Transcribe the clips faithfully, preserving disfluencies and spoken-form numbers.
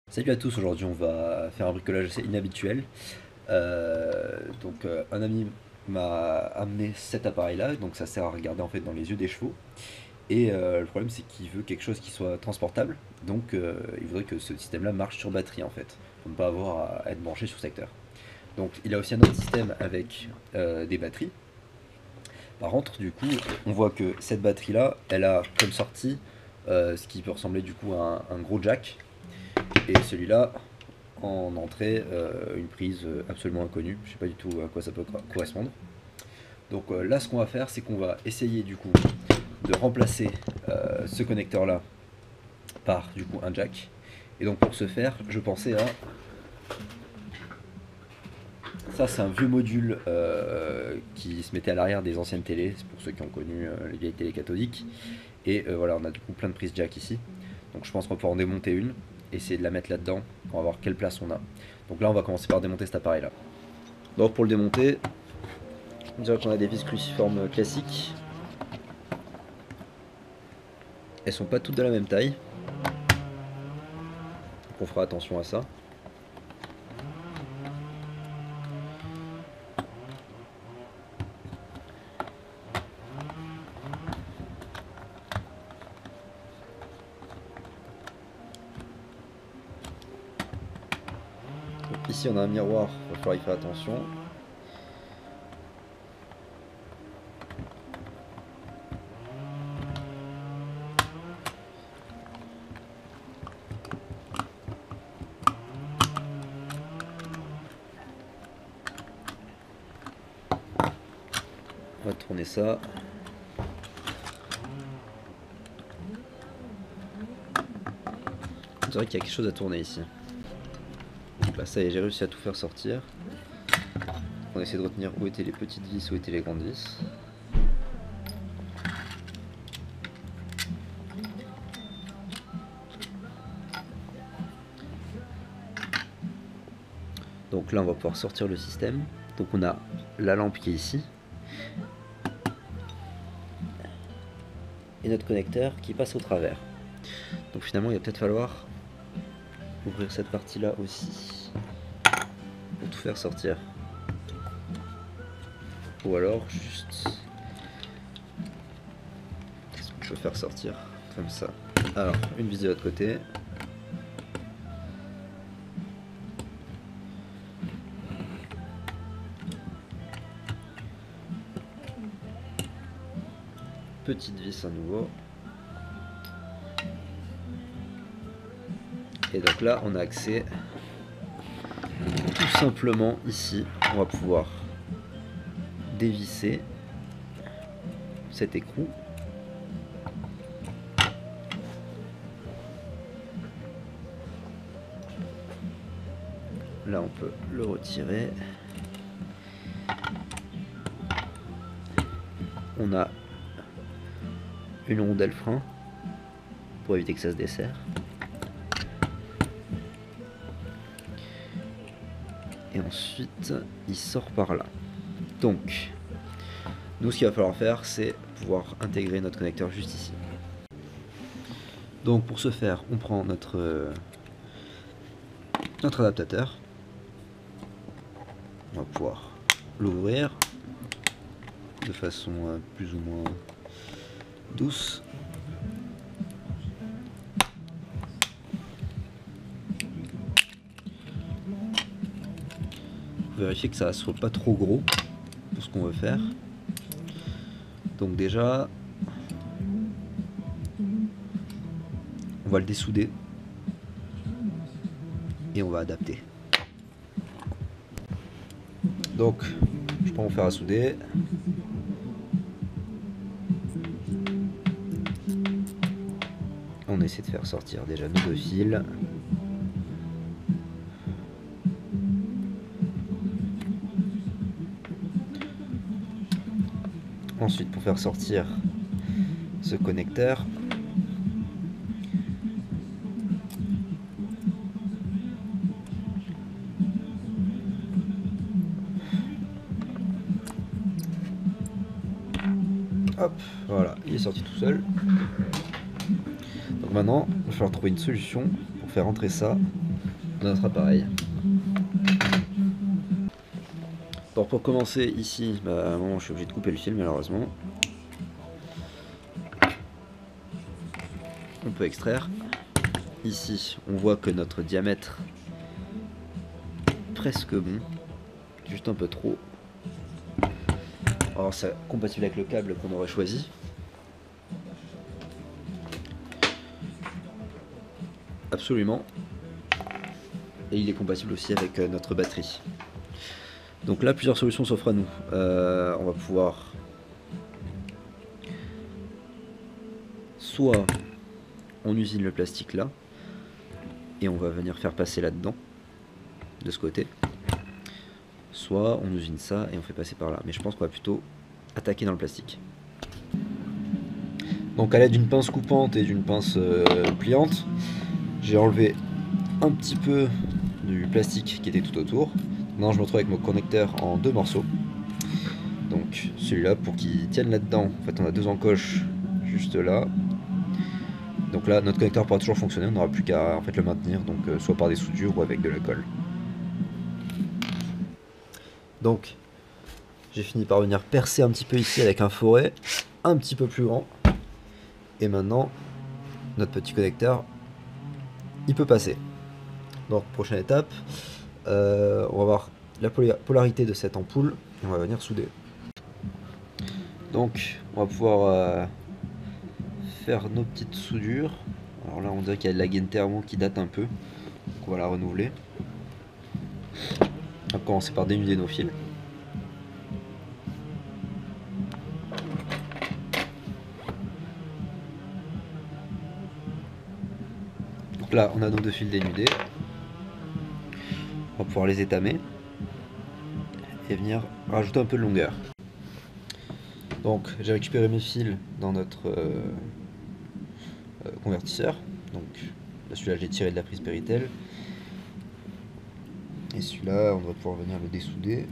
Salut à tous, aujourd'hui on va faire un bricolage assez inhabituel. Euh, donc euh, un ami m'a amené cet appareil là, donc ça sert à regarder en fait dans les yeux des chevaux. Et euh, le problème c'est qu'il veut quelque chose qui soit transportable, donc euh, il voudrait que ce système là marche sur batterie en fait, pour ne pas avoir à être branché sur secteur. Donc il a aussi un autre système avec euh, des batteries. Par contre du coup on voit que cette batterie là, elle a comme sortie euh, ce qui peut ressembler du coup à un, un gros jack. Et celui-là, en entrée, euh, une prise absolument inconnue. Je sais pas du tout à quoi ça peut correspondre. Donc euh, là, ce qu'on va faire, c'est qu'on va essayer du coup de remplacer euh, ce connecteur-là par du coup un jack. Et donc pour ce faire, je pensais à ça, c'est un vieux module euh, qui se mettait à l'arrière des anciennes télés. C'est pour ceux qui ont connu euh, les vieilles télés cathodiques. Et euh, voilà, on a du coup plein de prises jack ici. Donc je pense qu'on va pouvoir en démonter une, essayer de la mettre là-dedans. On va voir quelle place on a. Donc là, on va commencer par démonter cet appareil-là. Donc pour le démonter, on dirait qu'on a des vis cruciformes classiques. Elles sont pas toutes de la même taille. Donc on fera attention à ça. Donc ici on a un miroir, il va falloir y faire attention. On va tourner ça. On dirait qu'il y a quelque chose à tourner ici. Donc là ça y est, j'ai réussi à tout faire sortir. On essaie de retenir où étaient les petites vis, où étaient les grandes vis. Donc là on va pouvoir sortir le système. Donc on a la lampe qui est ici. Et notre connecteur qui passe au travers. Donc finalement il va peut-être falloir ouvrir cette partie là aussi pour tout faire sortir. Ou alors juste... Qu'est-ce qu'on peut faire sortir comme ça? Alors une vis de l'autre côté. Petite vis à nouveau. Et donc là on a accès tout simplement ici, on va pouvoir dévisser cet écrou. Là on peut le retirer. On a une rondelle frein pour éviter que ça se desserre. Et ensuite il sort par là. Donc nous ce qu'il va falloir faire c'est pouvoir intégrer notre connecteur juste ici. Donc pour ce faire on prend notre euh, notre adaptateur. On va pouvoir l'ouvrir de façon euh, plus ou moins douce. Vérifier que ça soit pas trop gros pour ce qu'on veut faire. Donc déjà on va le dessouder et on va adapter. Donc je prends mon fer à souder. On essaie de faire sortir déjà nos deux fils. Ensuite pour faire sortir ce connecteur, hop, voilà, il est sorti tout seul. Donc maintenant, il va falloir trouver une solution pour faire entrer ça de notre appareil. Donc pour commencer ici, bah, bon, je suis obligé de couper le fil malheureusement. On peut extraire. Ici, on voit que notre diamètre est presque bon, juste un peu trop. Alors c'est compatible avec le câble qu'on aurait choisi. Absolument. Et il est compatible aussi avec notre batterie. Donc là, plusieurs solutions s'offrent à nous. Euh, on va pouvoir soit on usine le plastique là et on va venir faire passer là-dedans de ce côté, soit on usine ça et on fait passer par là. Mais je pense qu'on va plutôt attaquer dans le plastique. Donc à l'aide d'une pince coupante et d'une pince euh, pliante, j'ai enlevé un petit peu du plastique qui était tout autour. Maintenant je me retrouve avec mon connecteur en deux morceaux. Donc celui-là, pour qu'il tienne là-dedans, en fait on a deux encoches juste là. Donc là notre connecteur pourra toujours fonctionner, on n'aura plus qu'à en fait, le maintenir, donc euh, soit par des soudures ou avec de la colle. Donc j'ai fini par venir percer un petit peu ici avec un foret un petit peu plus grand. Et maintenant notre petit connecteur il peut passer. Donc prochaine étape, euh, on va voir la polarité de cette ampoule et on va venir souder. Donc on va pouvoir euh, faire nos petites soudures. Alors là on dirait qu'il y a de la gaine thermo qui date un peu, donc on va la renouveler. On va commencer par dénuder nos fils. Donc là on a nos deux fils dénudés. On va pouvoir les étamer et venir rajouter un peu de longueur. Donc j'ai récupéré mes fils dans notre euh, euh, convertisseur. Donc celui-là j'ai tiré de la prise Péritel. Et celui-là on va pouvoir venir le dessouder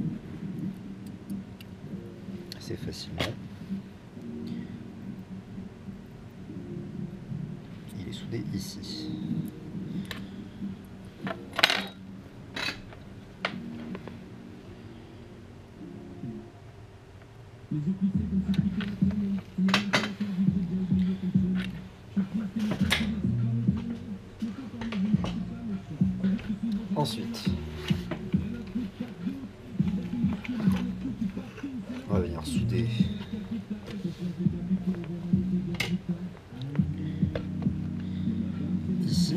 assez facilement. Il est soudé ici. Ensuite, on va venir souder ici.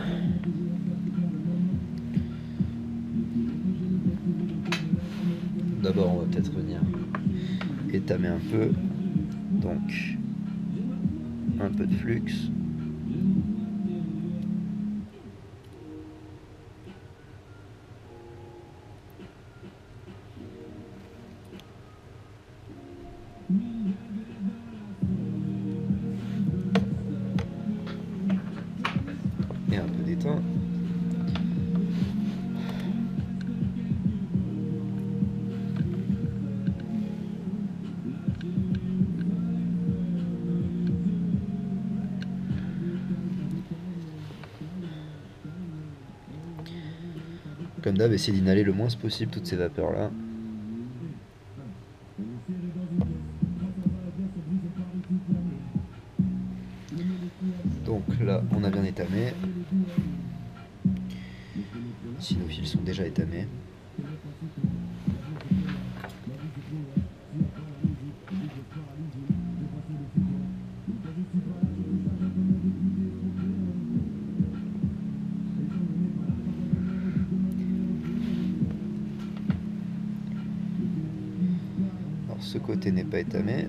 D'abord, on va peut-être venir étamer un peu, donc un peu de flux. Et un peu d'étain. Comme d'hab, essayer d'inhaler le moins possible toutes ces vapeurs là. Donc là on a bien étamé. Ici nos fils sont déjà étamés. Alors ce côté n'est pas étamé.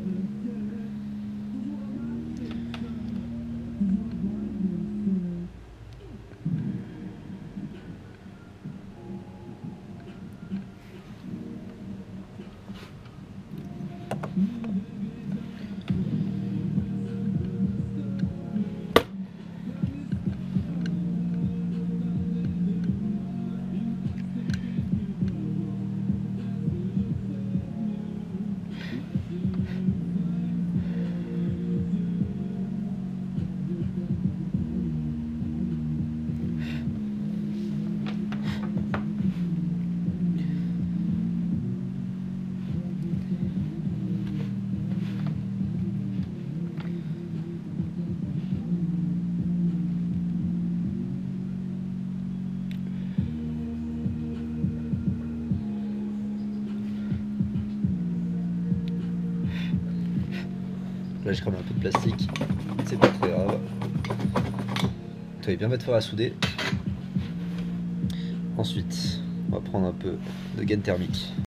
Là j'ai cramé un peu de plastique, c'est pas très grave. Tu vas bien mettre fort à souder. Ensuite, on va prendre un peu de gaine thermique.